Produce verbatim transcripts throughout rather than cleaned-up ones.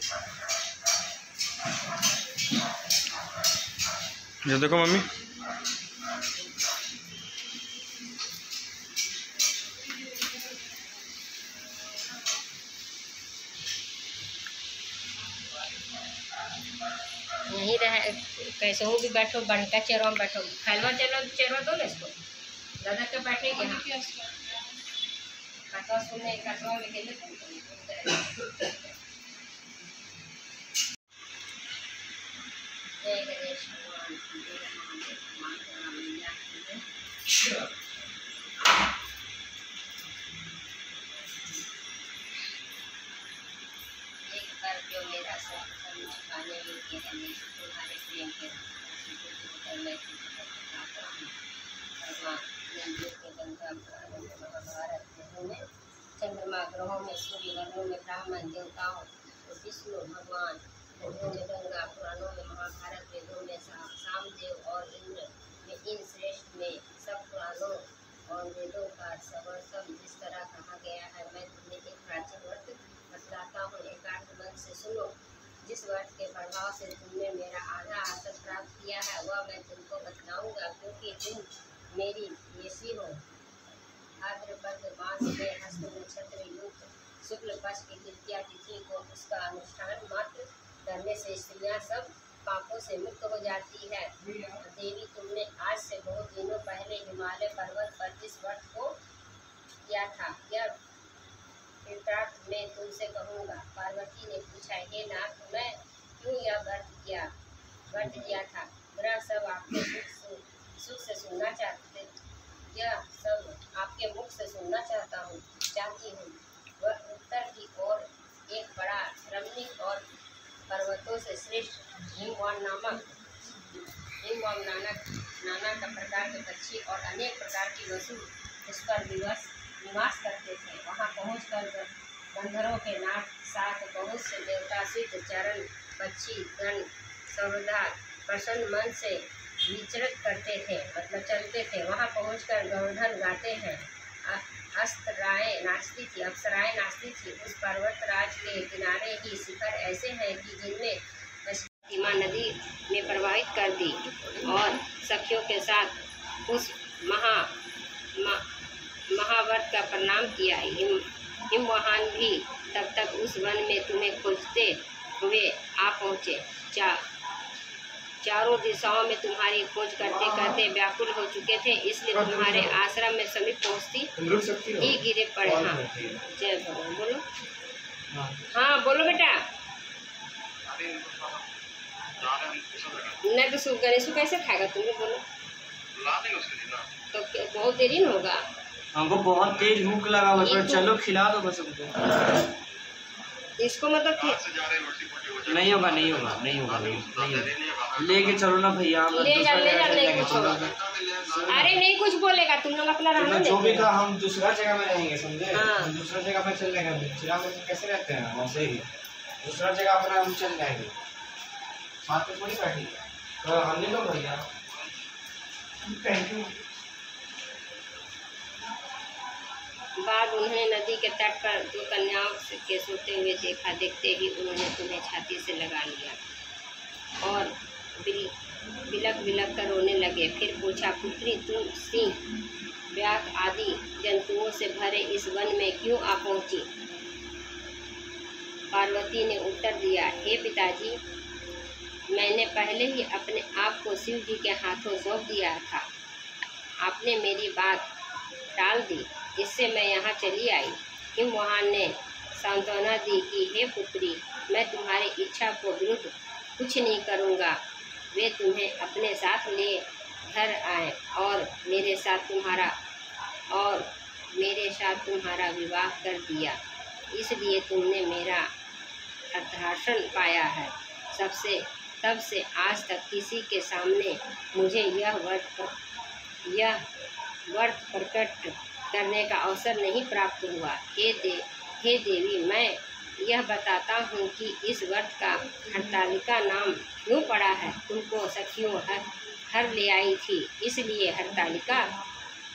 ये देखो मम्मी, यहीं रहे कैसे हो भी बैठो, बनका चेहरा में बैठो, फैलवा चलो चेहरा दो ना इसको दादा के बैठे के हाँ कटवा सुनने कटवा में खेले जय गणेश एक बार जो मेरा सब छुपाने योग्य गणेश तुम्हारे प्रेम के भगवान नंदियों के गंगा महाभारत में चंद्रमा ग्रहों में सूर्य वर्णों में ब्राह्मण देवताओं विष्णु भगवान नदियों में गंगा पुराणों में महाभारत वेदों में सामदेव और इंद्र में इन श्रेष्ठ में सब पुराणों और वेदों का समर्थन जिस तरह कहा गया है मैं तुम्हें एक प्राचीन व्रत बतलाता हूँ। एकाग्र मन से सुनो। जिस व्रत के प्रभाव से तुमने मेरा आधा आसन प्राप्त किया है वह मैं तुमको बतलाऊंगा, क्योंकि तुम मेरी येसी हो। भाद्रपद मास में हस्त नक्षत्र युक्त शुक्ल पक्ष की तृतीया तिथि को उसका अनुष्ठान मात्र करने से स्त्रियां सब पापों से मुक्त हो जाती है। देवी तुमने आज से बहुत दिनों पहले हिमालय पर्वत पर जिस व्रत को किया था यह तीर्थार्थ में तुमसे कहूँगा। पार्वती ने पूछा, हे नाथ मैं क्यों यह व्रत किया व्रत किया था? ग्रह सब आपके सुख सुख से सुनना चाहते यह सब आपके मुख से सुनना चाहता हूँ चाहती हूँ। वह उत्तर की ओर एक बड़ा रमणीक और पर्वतों से श्रेष्ठ हिमवान नामक हिमवान नानक नाना का प्रकार के पक्षी और अनेक प्रकार की वस्तु उस पर दिवस निवास करते थे। वहाँ पहुँचकर गंधर्वों के नाथ साथ बहुत से देवता सिद्ध चरण पक्षी गण सर्वदा प्रसन्न मन से विचरित करते थे, मतलब चलते थे। वहाँ पहुँचकर गौधन गाते हैं। अस्तराएँ नाचती थी अप्सराएँ नाचती थी। उस पर्वत राज के किनारे ही शिखर ऐसे हैं कि जिनमें सीमा नदी में प्रवाहित कर दी और सखियों के साथ उस महा मा, महाव्रत का प्रणाम किया। हिम हिमवाहन भी तब तक उस वन में तुम्हें खोजते हुए आ पहुँचे। चा चारों दिशाओं में तुम्हारी खोज करते करते व्याकुल हो चुके थे, इसलिए तुम्हारे आश्रम में समीप पहुँचती ही गिरे पड़े। हाँ जय भगवान। बोलो हाँ बोलो बेटा। नहीं तो सु गणेश कैसे खाएगा तुम? बोलो तो बहुत देरी न होगा। हमको बहुत तेज भूख लगा हुआ है, चलो खिला दो बस हमको। इसको मतलब नहीं होगा नहीं होगा नहीं होगा नहीं होगा लेके चलो ना भैया। ले जा ले जा नहीं कुछ होगा। अरे नहीं कुछ बोलेगा, तुम लोग अपना रहना जो भी कहा हम दूसरा जगह में रहेंगे समझे। हाँ। हम दूसरा जगह में चल जाएंगे। चिराग में कैसे रहते हैं वैसे ही दूसरा जगह अपना हम चल जाएंगे, साथ में थोड़ी बैठेंगे। तो हम ले लो भैया। Thank you. बाद उन्होंने नदी के तट पर दो कन्याओं के सोते हुए देखा। देखते ही उन्होंने तुम्हें छाती से लगा लिया और बिल बिलक बिलक कर रोने लगे। फिर पूछा, पुत्री तुम सिंह व्याघ आदि जंतुओं से भरे इस वन में क्यों आ पहुँची? पार्वती ने उत्तर दिया, हे पिताजी मैंने पहले ही अपने आप को शिव जी के हाथों सौंप दिया था। आपने मेरी बात टाल दी, इससे मैं यहाँ चली आई। हिमवाहन ने सांत्वना दी कि हे पुत्री मैं तुम्हारी इच्छा को विरुद्ध कुछ नहीं करूँगा। वे तुम्हें अपने साथ ले घर आए और मेरे साथ तुम्हारा और मेरे साथ तुम्हारा विवाह कर दिया, इसलिए तुमने मेरा अर्धासन पाया है। सबसे तब से आज तक किसी के सामने मुझे यह व्रत यह व्रत प्रकट करने का अवसर नहीं प्राप्त हुआ। हे दे हे देवी मैं यह बताता हूँ कि इस व्रत का हरतालिका नाम क्यों पड़ा है। तुमको सखियों हर हर ले आई थी, इसलिए हरतालिका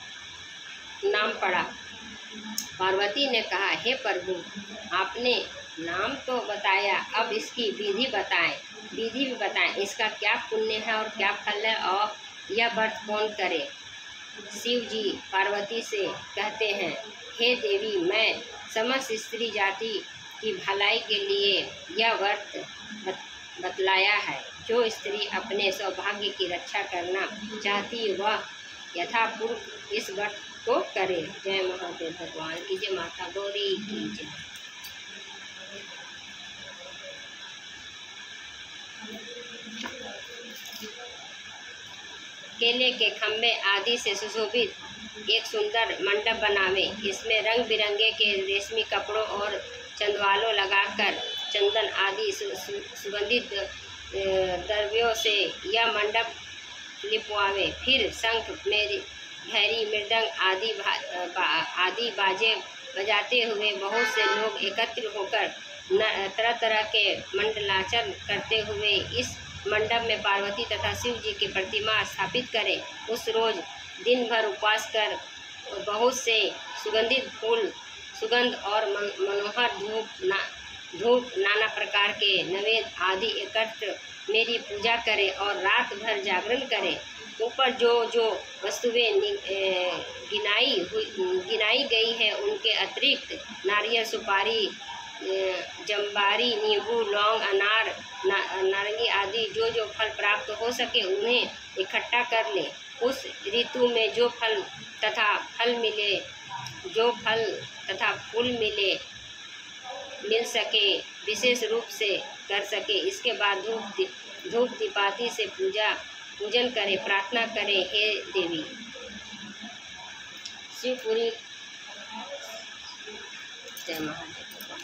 नाम पड़ा। पार्वती ने कहा, हे प्रभु आपने नाम तो बताया, अब इसकी विधि बताएं, विधि भी बताएं, इसका क्या पुण्य है और क्या फल है, और यह व्रत कौन करे। शिव जी पार्वती से कहते हैं, हे देवी, मैं समस्त स्त्री जाति की भलाई के लिए यह व्रत बतलाया है। जो स्त्री अपने सौभाग्य की रक्षा करना चाहती वह यथापूर्व इस व्रत को करे। जय महादेव भगवान की जय, माता गौरी की जय। केले के खम्भे आदि से सुशोभित एक सुंदर मंडप बनावे। इसमें रंग बिरंगे के रेशमी कपड़ों और चंदवालों लगाकर चंदन आदि सु, सु, सुगंधित द्रव्यों से यह मंडप लिपवावे। फिर शंख, मेरी भैरी, मृदंग आदि भा, बा, आदि बाजे बजाते हुए बहुत से लोग एकत्र होकर तरह तरह के मंडलाचरण करते हुए इस मंडप में पार्वती तथा शिव जी की प्रतिमा स्थापित करें। उस रोज दिन भर उपवास कर बहुत से सुगंधित फूल, सुगंध और मनोहर धूप ना धूप नाना प्रकार के नैवेद्य आदि एकत्र मेरी पूजा करें और रात भर जागरण करें। ऊपर जो जो वस्तुएं गिनाई हुई गिनाई गई है उनके अतिरिक्त नारियल, सुपारी, जम्बारी, नींबू, लौंग, अनार, ना, नारंगी आदि जो जो फल प्राप्त हो सके उन्हें इकट्ठा कर लें। उस ऋतु में जो फल तथा फल मिले जो फल तथा फूल मिले मिल सके विशेष रूप से कर सके। इसके बाद धूप धूप दीपाती से पूजा पूजन करें, प्रार्थना करें, हे देवी। शिवपुरी जय महादेव।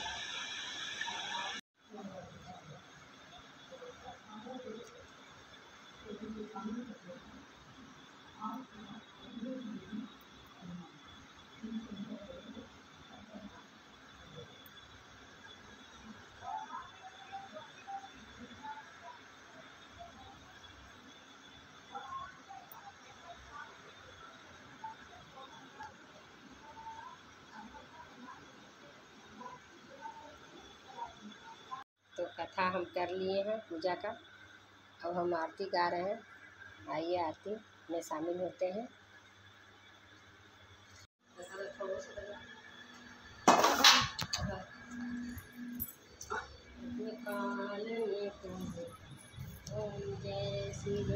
तो कथा हम कर लिए हैं पूजा का, अब हम आरती गा रहे हैं। आइए आरती में शामिल होते हैं। ओम जय शिव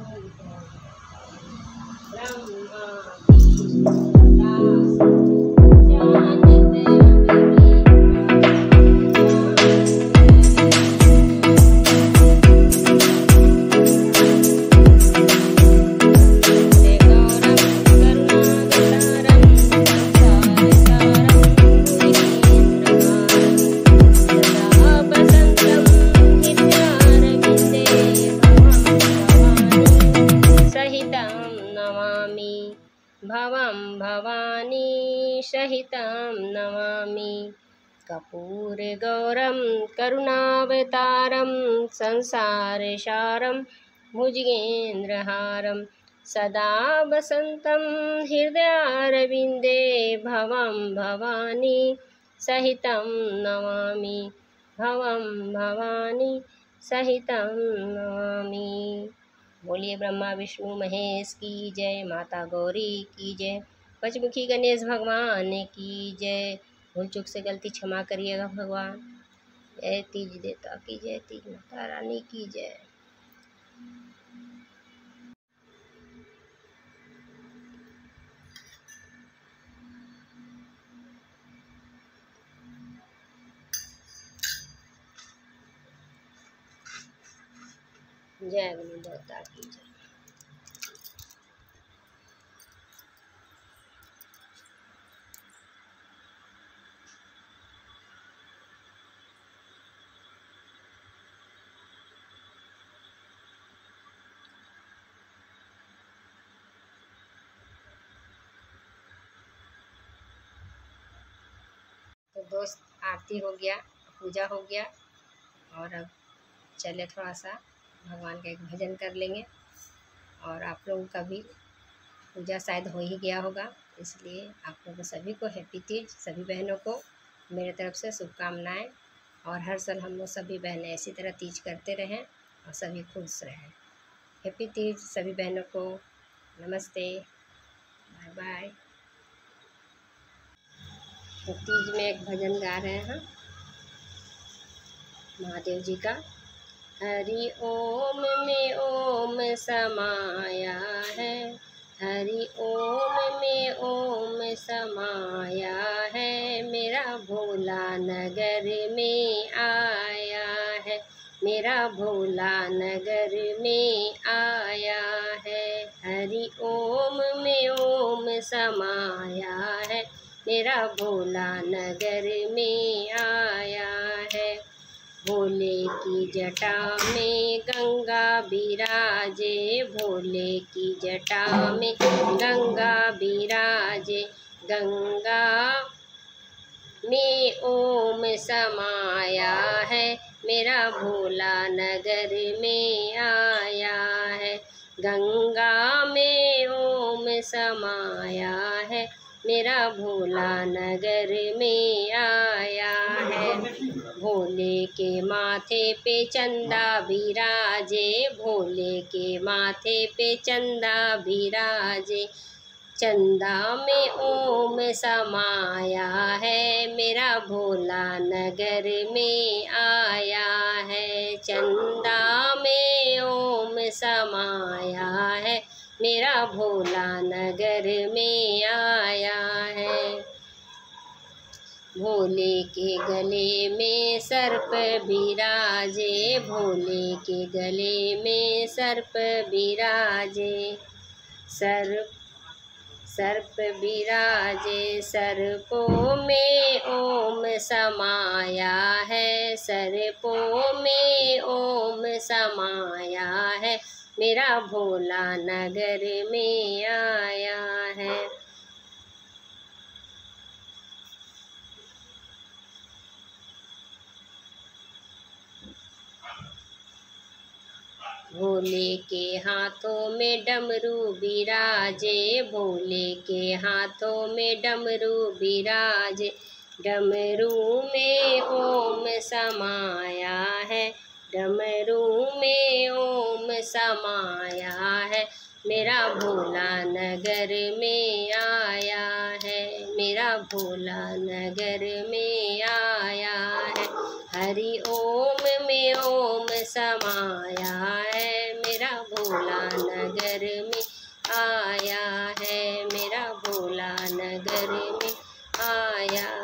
भवं भवानी सहितं नमामि। कर्पूरगौरं करुणावतारं संसारसारं भुजगेन्द्रहारं सदा वसन्तं हृदयारविन्दे भवं भवानी सहितं नमामि। भवं भवानी सहितं नमामि। बोलिए ब्रह्मा विष्णु महेश की जय, माता गौरी की जय, पंचमुखी गणेश भगवान की जय। भूल चूक से गलती क्षमा करिएगा भगवान। जय तीज देवता की जय, तीज माता रानी की जय। जय अग्नि देवता की जय। तो दोस्त आरती हो गया, पूजा हो गया, और अब चले थोड़ा सा भगवान का एक भजन कर लेंगे। और आप लोगों का भी पूजा शायद हो ही गया होगा, इसलिए आप लोगों सभी को हैप्पी तीज, सभी बहनों को मेरे तरफ से शुभकामनाएं। और हर साल हम लोग सभी बहनें इसी तरह तीज करते रहें और सभी खुश रहें। हैप्पी तीज सभी बहनों को। नमस्ते, बाय बाय। तो तीज में एक भजन गा रहे हैं महादेव जी का। हरि ओम में ओम समाया है, हरि ओम में ओम समाया है, मेरा भोला नगर में आया है, मेरा भोला नगर में आया है। हरि ओम में ओम समाया है, मेरा भोला नगर में आया है। भोले की जटा में गंगा बिराजे, भोले की जटा में गंगा बिराजे, गंगा में ओम समाया है, मेरा भोला नगर में आया है। गंगा में ओम समाया है, मेरा भोला नगर में आया है। भोले के माथे पे चंदा बिराजे, भोले के माथे पे चंदा बिराजे, चंदा में ओम समाया है, मेरा भोला नगर में आया है। चंदा में ओम समाया है, मेरा भोला नगर में आया है। भोले के गले में सर्प बिराजे, भोले के गले में सर्प बिराजे, सर्प सर्प बिराजे, सर्पों में ओम समाया है, सर्पों में ओम समाया है, मेरा भोला नगर में आया है। भोले के हाथों में डमरू बिराजे, भोले के हाथों में डमरू बिराजे, डमरू में ओम समाया है, डमरू में ओम समाया है, मेरा भोला नगर में आया है, मेरा भोला नगर में आया है। हरि ओम में ओम समाया है, मेरा भोला नगर में आया है, मेरा भोला नगर में आया